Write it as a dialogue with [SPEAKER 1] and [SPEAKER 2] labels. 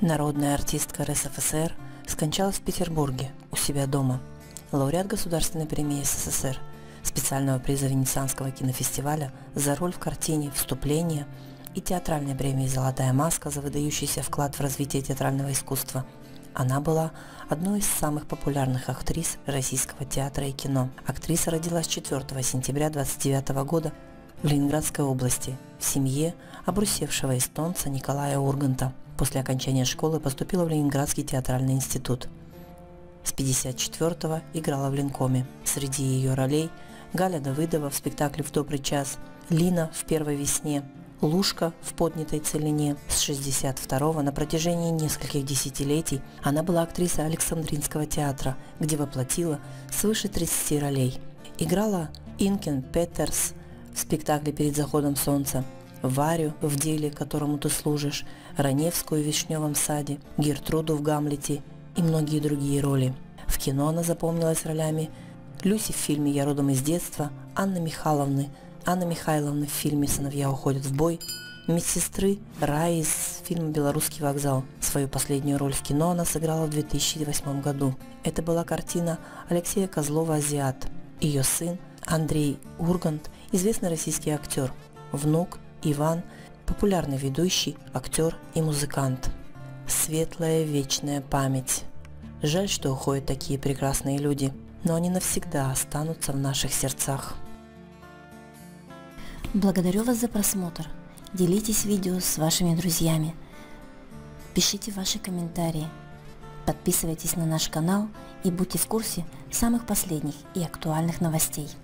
[SPEAKER 1] Народная артистка РСФСР скончалась в Петербурге, у себя дома. Лауреат Государственной премии СССР, специального приза Венецианского кинофестиваля за роль в картине «Вступление» и театральной премии «Золотая маска» за выдающийся вклад в развитие театрального искусства. Она была одной из самых популярных актрис российского театра и кино. Актриса родилась 4 сентября 1929 года в Ленинградской области в семье обрусевшего эстонца Николая Урганта. После окончания школы поступила в Ленинградский театральный институт. С 1954-го играла в Ленкоме. Среди ее ролей Галя Давыдова в спектакле «В добрый час», Лина в «Первой весне», Лушка в «Поднятой целине». С 1962-го на протяжении нескольких десятилетий она была актрисой Александринского театра, где воплотила свыше 30 ролей. Играла Инкен Петерс в спектакле «Перед заходом солнца», Варю в «Деле, которому ты служишь», Раневскую в «Вишневом саде», Гертруду в «Гамлете» и многие другие роли. В кино она запомнилась ролями Люси в фильме «Я родом из детства», Анны Михайловны в фильме «Сыновья уходят в бой», медсестры Раи из фильма «Белорусский вокзал». Свою последнюю роль в кино она сыграла в 2008 году. Это была картина Алексея Козлова «Азиат». Ее сын Андрей Ургант – известный российский актер, внук Иван – популярный ведущий, актер и музыкант. Светлая вечная память. Жаль, что уходят такие прекрасные люди, но они навсегда останутся в наших сердцах.
[SPEAKER 2] Благодарю вас за просмотр. Делитесь видео с вашими друзьями. Пишите ваши комментарии. Подписывайтесь на наш канал и будьте в курсе самых последних и актуальных новостей.